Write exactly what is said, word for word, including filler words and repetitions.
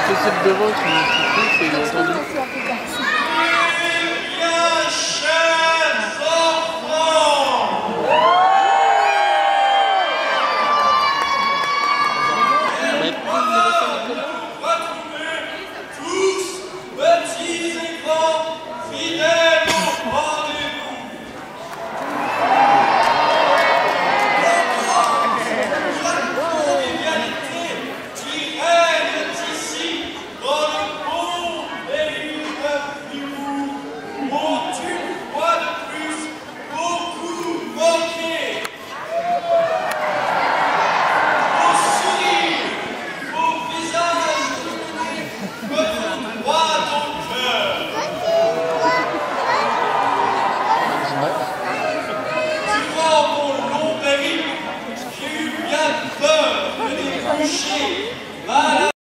que c'est le devant qui pousse et il est entendu. Voilà.